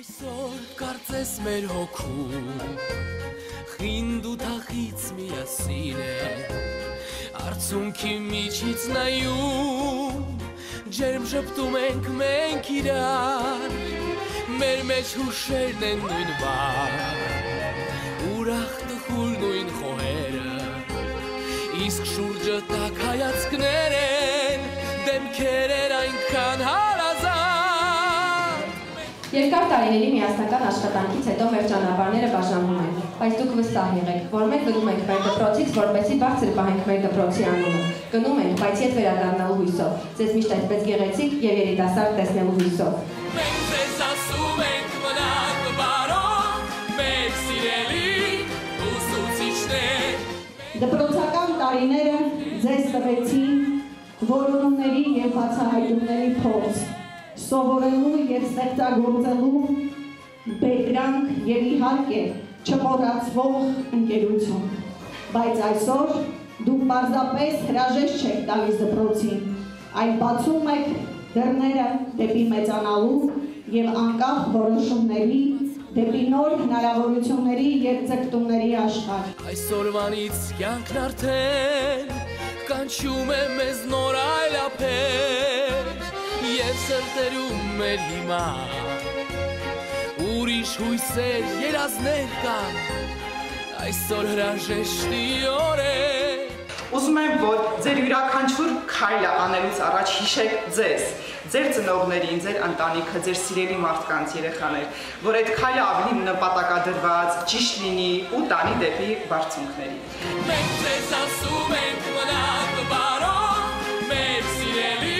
Այսօր կարծես մեր հոգում խինդ ու թախից միասին է Արցունքի միջից նայում ջերմ շպտում ենք մենք իրար Մեր մեջ հուշերն են նույն բար Ուրախ տխուր նույն խոհերը Իսկ շուրջը տակ հայացքներ են Դեմքեր են այնքան հարազատ Երկար տարիների միասնական աշխատանքից հետո մեր ճանապարհները բաժանվում են, բայց դուք վստահ եղեք, որ մենք գնում ենք մեր դպրոցից, որպեսզի բարձր պահենք մեր դպրոցի անունը։ Գնում ենք, բայց ետ վերադառնալու հույսով, ձեզ միշտ այդպես գեղեցիկ եւ երիտասարդ տեսնելու հույսով։ Մենք ձեզ ասում ենք մնաք բարով, մեր սիրելի ուսուցիչներ։ Դպրոցական տարիները ձեզ տվեցին որոնումների եւ բացահայտումների փորձ Սովորելու և ստեղծագործելու բերկրանք և իհարկե չմոռացվող ընկերություն։ Բայց այսօր դուք պարզապես հրաժեշտ չեք տալիս դպրոցին, այլ բացում եք դռները դեպի մեծանալու և անկախ որոշումների, դեպի նոր հնարավորությունների և ձգտումների աշխարհ։ Այսօրվանից կյանքն արդեն կանչում է մեզ նոր այլափեր Եվ սրտերում մեր հիմա Ուրիշ հույսեր, երազներ կան Այսօր հրաժեշտի օր է Ուզում եմ, որ ձեր յուրաքանչյուր քայլը անելուց առաջ հիշեք ձեզ Ձեր ծնողներին, ձեր ընտանիքը, ձեր սիրելի մարդկանց երեխաներ Որ այդ քայլը ավելի նպատակադրված, ճիշտ լինի ու տանի դեպի բարձունքների Մենք ձեզ ասում ենք մնաք բարով Մեր սիրելի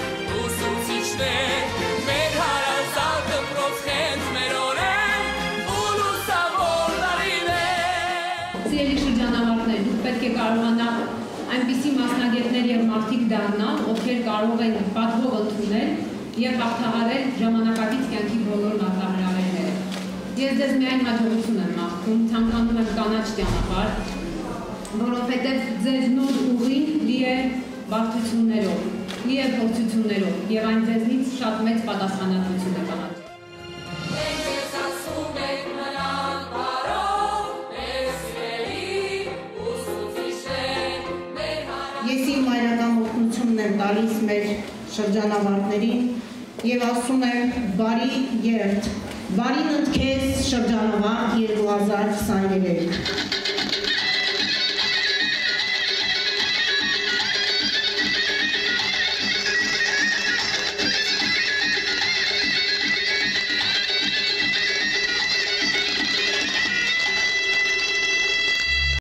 Մեր հարազատ դպրոց խենթ մեր օրեն ու լուսավոր տարիներ Սիրելի շրջանավարտներ, դուք պետք է կարողանալ այնպիսի մասնագետներ և մարդիկ դառնալ, ովքեր կարող են պատվով ընդունել և հաղթահարել ժամանակակից կյանքի բոլոր մարտահրավերները։ Ես ձեզ միայն հաջողություն եմ մաղթում, ցանկանում եմ կանաչ ճանապարհ, որովհետև ձեր նոր ուղին լի է բարդություններով, լի է փորձություններով և այն ձեզնից շատ մեծ պատասխանատվություն է պահանջում։ Մենք ձեզ ասում ենք մնաք բարով, մեր սիրելի ուսուցիչներ, մեր Ես իմ մայրական օգնությունն եմ տալիս մեր շրջանավարտներին և ասում եմ բարի երդ, բարի մտքեր շրջանավարտ 2023